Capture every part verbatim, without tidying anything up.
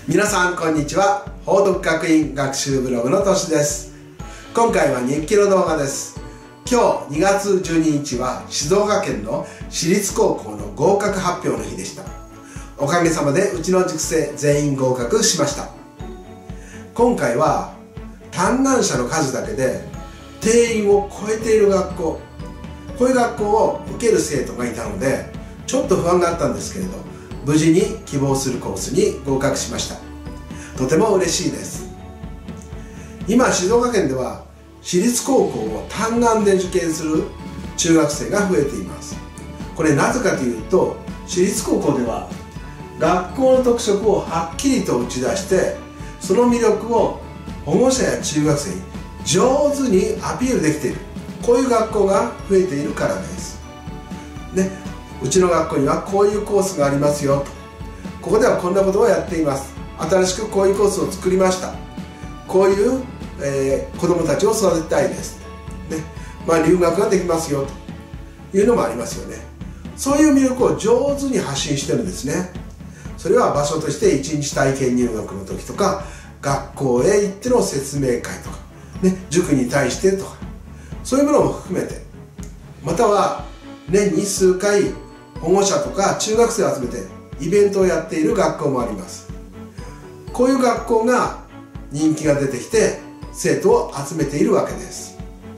皆さんこんにちは。報徳学院学習ブログのとしです。今回は日記の動画です。今日にがつじゅうににちは静岡県の私立高校の合格発表の日でした。おかげさまでうちの塾生全員合格しました。今回は嘆願者の数だけで定員を超えている学校、こういう学校を受ける生徒がいたのでちょっと不安があったんですけれど、無事に希望するコースに合格しました。とても嬉しいです。今静岡県では私立高校を嘆願で受験する中学生が増えています。これなぜかというと、私立高校では学校の特色をはっきりと打ち出して、その魅力を保護者や中学生に上手にアピールできている、こういう学校が増えているからです。ね、うちの学校にはこういうコースがありますよと、ここではこんなことをやっています、新しくこういうコースを作りました、こういう、えー、子どもたちを育てたいです、ね、まあ、留学ができますよというのもありますよね。そういう魅力を上手に発信してるんですね。それは場所として一日体験入学の時とか、学校へ行っての説明会とか、ね、塾に対してとか、そういうものも含めて、または年に数回保護者とか中学生を集めてイベントをやっている学校もあります。こういう学校が人気が出てきて生徒を集めているわけです。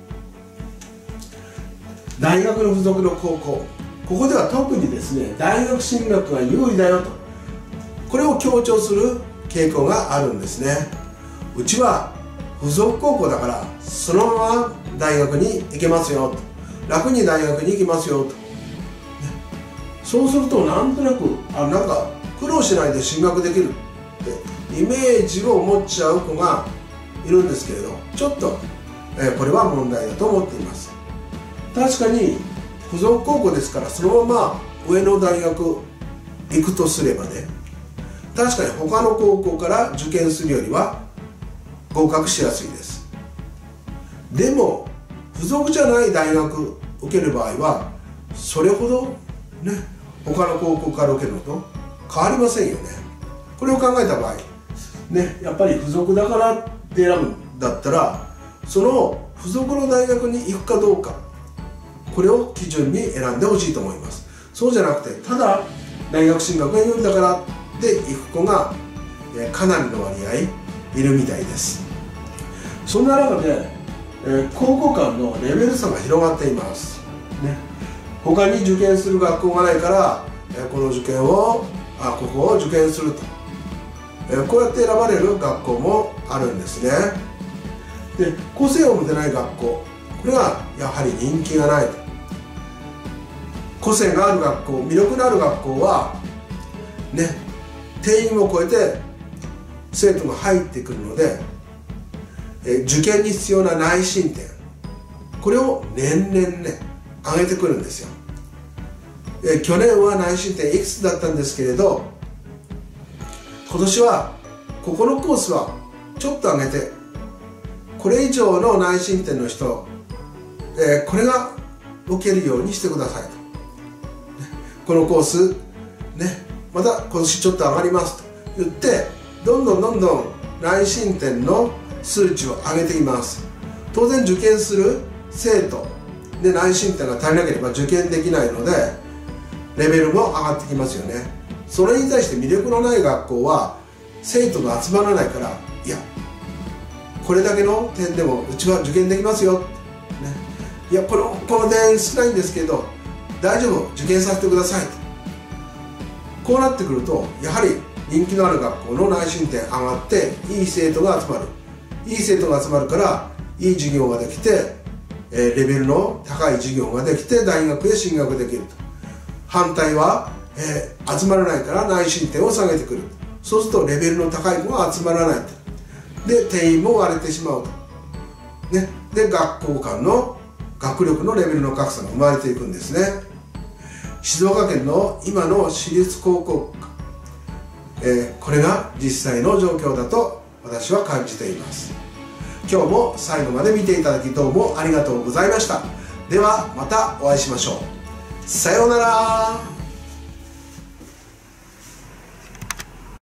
大学の付属の高校、ここでは特にですね、大学進学が有利だよと、これを強調する傾向があるんですね。うちは付属高校だからそのまま大学に行けますよと、楽に大学に行きますよと、ね、そうするとなんとなくあなんか苦労しないで進学できるってイメージを持っちゃう子がいるんですけれど、ちょっと、えー、これは問題だと思っています。確かに付属高校ですからそのまま上の大学行くとすればね、確かに他の高校から受験するよりは合格しやすいです。でも付属じゃない大学受ける場合はそれほどね、他の高校から受けるのと変わりませんよね。これを考えた場合ね、やっぱり付属だからって選ぶんだったら、その付属の大学に行くかどうか、これを基準に選んでほしいと思います。そうじゃなくて、ただ大学進学が有利だからって行く子がかなりの割合いるみたいです。そんな中で、えー、高校間のレベル差が広がっています、ね、他に受験する学校がないから、えー、この受験をあここを受験すると、えー、こうやって選ばれる学校もあるんですね。で、個性を持てない学校、これはやはり人気がないと。個性がある学校、魅力のある学校はね、定員を超えて生徒が入ってくるので、え受験に必要な内申点、これを年々ね上げてくるんですよ。え去年は内申点いくつだったんですけれど、今年はここのコースはちょっと上げて、これ以上の内申点の人、えー、これが受けるようにしてくださいと、ね、このコースね、また今年ちょっと上がりますと言って、どんどんどんどん内申点の数値を上げています。当然受験する生徒で内申点が足りなければ受験できないのでレベルも上がってきますよね。それに対して魅力のない学校は生徒が集まらないから、いやこれだけの点でもうちは受験できますよ、ね、いやこのこの点少ないんですけど大丈夫、受験させてくださいと、こうなってくるとやはり人気のある学校の内申点上がっていい生徒が集まる、いい生徒が集まるからいい授業ができて、えー、レベルの高い授業ができて大学へ進学できると。反対は、えー、集まらないから内申点を下げてくる、そうするとレベルの高い子が集まらないと、で定員も割れてしまうと、ね、で学校間の学力のレベルの格差が生まれていくんですね。静岡県の今の私立高校、えー、これが実際の状況だと私は感じています。今日も最後まで見ていただきどうもありがとうございました。ではまたお会いしましょう。さようなら。